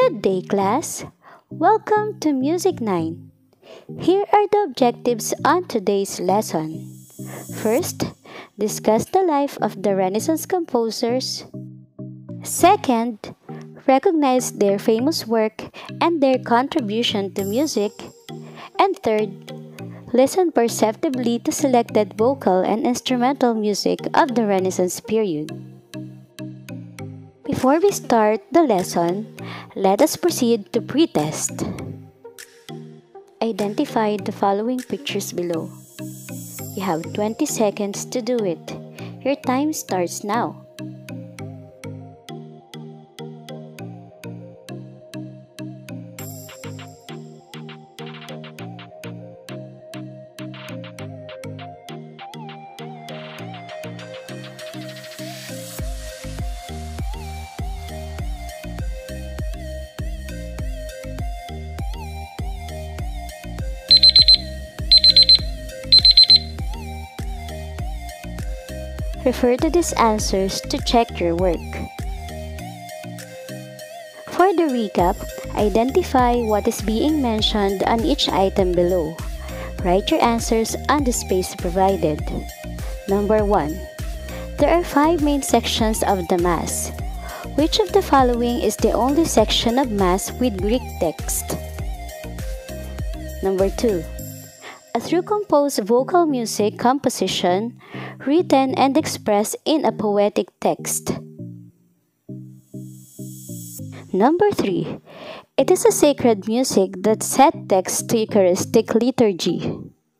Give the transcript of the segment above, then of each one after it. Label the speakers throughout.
Speaker 1: Good day, class. Welcome to Music 9. Here are the objectives on today's lesson. First, discuss the life of the Renaissance composers. Second, recognize their famous work and their contribution to music. And third, listen perceptively to selected vocal and instrumental music of the Renaissance period. Before we start the lesson, let us proceed to pre-test. Identify the following pictures below. You have 20 seconds to do it. Your time starts now. Refer to these answers to check your work. For the recap, identify what is being mentioned on each item below. Write your answers on the space provided. Number 1. There are 5 main sections of the Mass. Which of the following is the only section of Mass with Greek text? Number 2. A through-composed vocal music composition written and expressed in a poetic text. Number 3. It is a sacred music that set text to Eucharistic liturgy.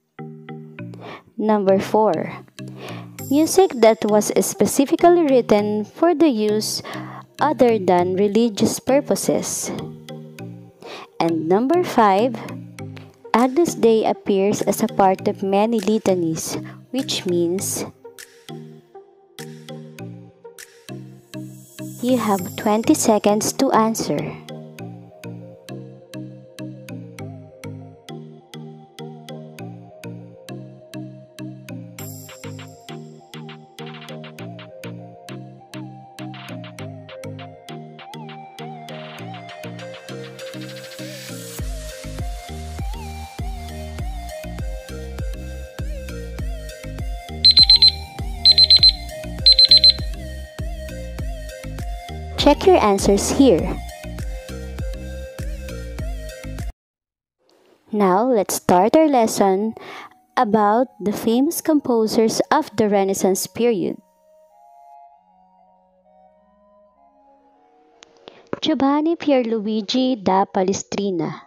Speaker 1: Number 4. Music that was specifically written for the use other than religious purposes. And number 5. Agnus Dei appears as a part of many litanies, which means you have 20 seconds to answer. Check your answers here. Now, let's start our lesson about the famous composers of the Renaissance period. Giovanni Pierluigi da Palestrina,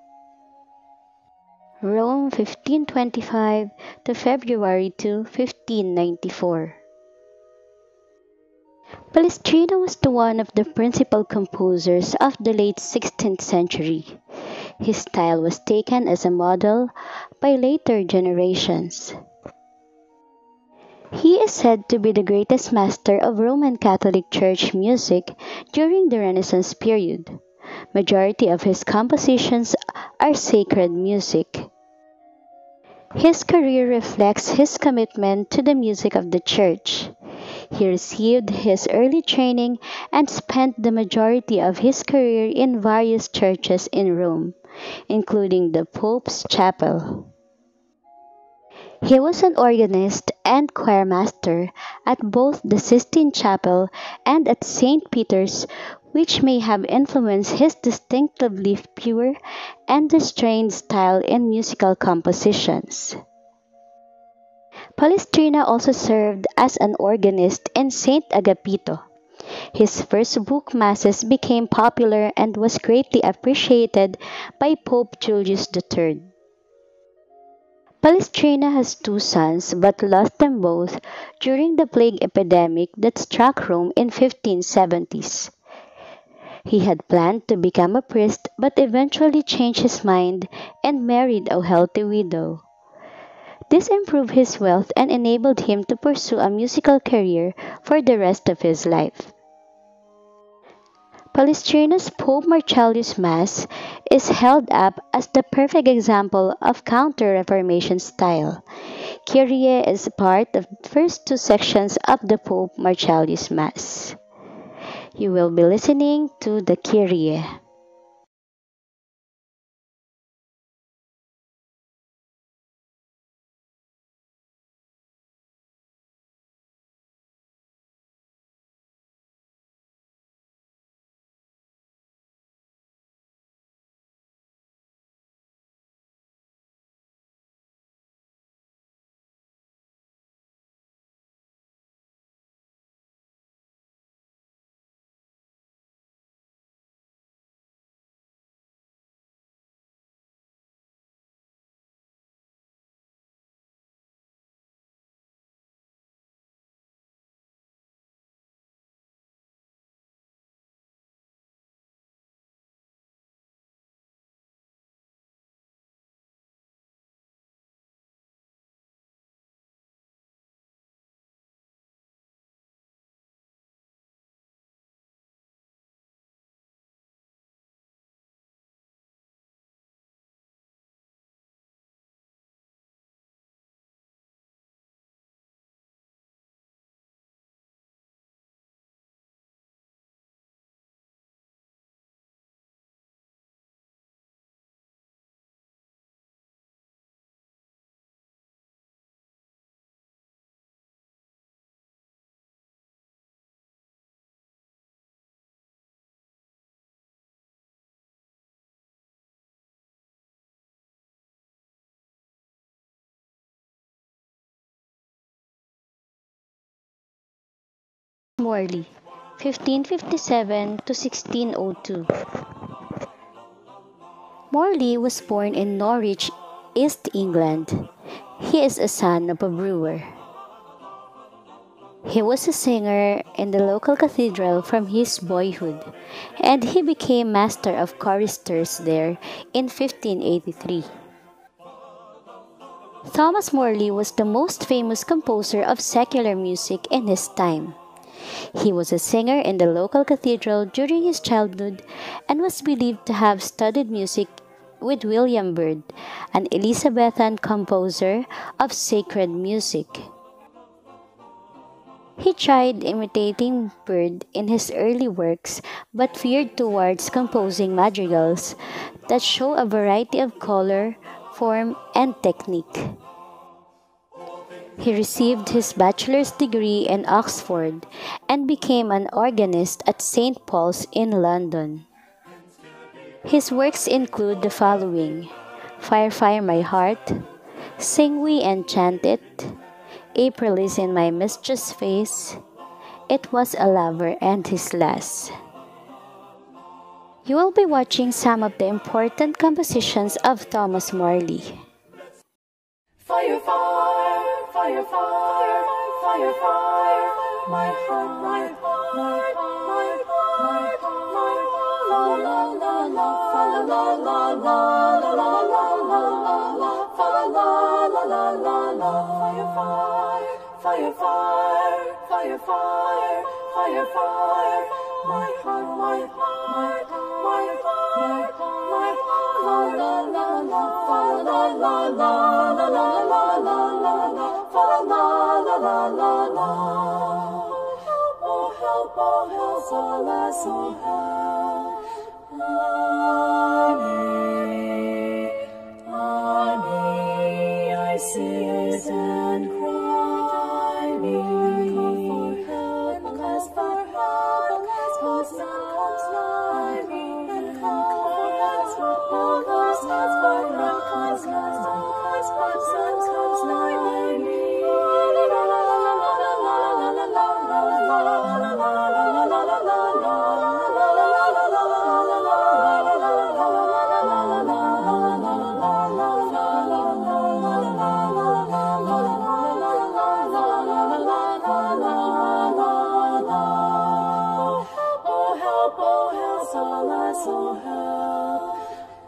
Speaker 1: Rome 1525 to February 2, 1594. Palestrina was one of the principal composers of the late 16th century. His style was taken as a model by later generations. He is said to be the greatest master of Roman Catholic Church music during the Renaissance period. Majority of his compositions are sacred music. His career reflects his commitment to the music of the Church. He received his early training and spent the majority of his career in various churches in Rome, including the Pope's Chapel. He was an organist and choir master at both the Sistine Chapel and at St. Peter's, which may have influenced his distinctively pure and restrained style in musical compositions. Palestrina also served as an organist in St. Agapito. His first book Masses became popular and was greatly appreciated by Pope Julius III. Palestrina has 2 sons but lost them both during the plague epidemic that struck Rome in 1570s. He had planned to become a priest but eventually changed his mind and married a healthy widow. This improved his wealth and enabled him to pursue a musical career for the rest of his life. Palestrina's Pope Marcellius Mass is held up as the perfect example of Counter-Reformation style. Kyrie is part of the first 2 sections of the Pope Marcellius Mass. You will be listening to the Kyrie. Morley, 1557 to 1602. Morley was born in Norwich, East England. He is a son of a brewer. He was a singer in the local cathedral from his boyhood, and he became master of choristers there in 1583. Thomas Morley was the most famous composer of secular music in his time. He was a singer in the local cathedral during his childhood and was believed to have studied music with William Byrd, an Elizabethan composer of sacred music. He tried imitating Byrd in his early works but veered towards composing madrigals that show a variety of color, form, and technique. He received his bachelor's degree in Oxford and became an organist at St. Paul's in London. His works include the following: Fire, Fire, My Heart, Sing We and Chant It, April is in My Mistress' Face, It Was a Lover and His Lass. You will be watching some of the important compositions of Thomas Morley.
Speaker 2: Fire, fire, fire, fire, fire, fire, my heart, my heart, my heart, my heart, la la la la, fa la la la la, la la la la la, fa la la la la la, fire, fire, fire, fire, fire, fire, fire, my heart, my heart, my heart, my heart, la la la la, fa la la la la, la la la la la, fa la la la la la. Oh help, alas, oh help. I see it and cry. Call for help, alas, for help, cause none comes nigh me. Call for help, alas, for help, cause none comes nigh me. La la la la la la la la la la la la la la. So help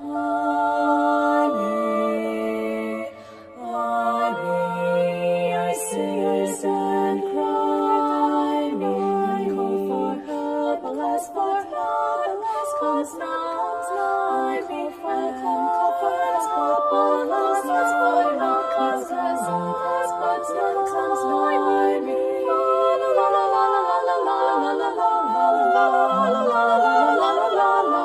Speaker 2: I sing and cry me. I call for help, alas for help, cause nigh me. I call for help, alas for help, cause none comes nigh me. La la la la la la la la la la la la.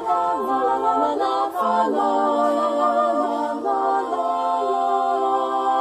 Speaker 2: La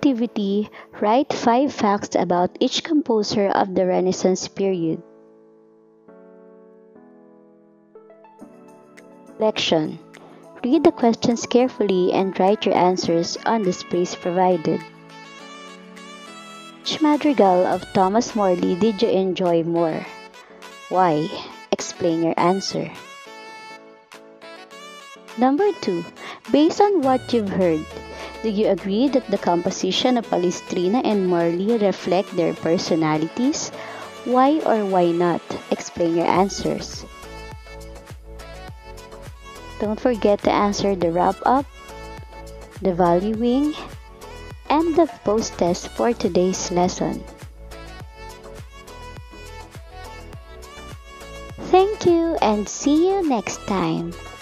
Speaker 1: activity, write 5 facts about each composer of the Renaissance period. Reflection. Read the questions carefully and write your answers on the space provided. Which madrigal of Thomas Morley did you enjoy more? Why? Explain your answer. Number 2. Based on what you've heard, do you agree that the composition of Palestrina and Morley reflect their personalities? Why or why not? Explain your answers. Don't forget to answer the wrap-up, the valuing, and the post-test for today's lesson. Thank you and see you next time.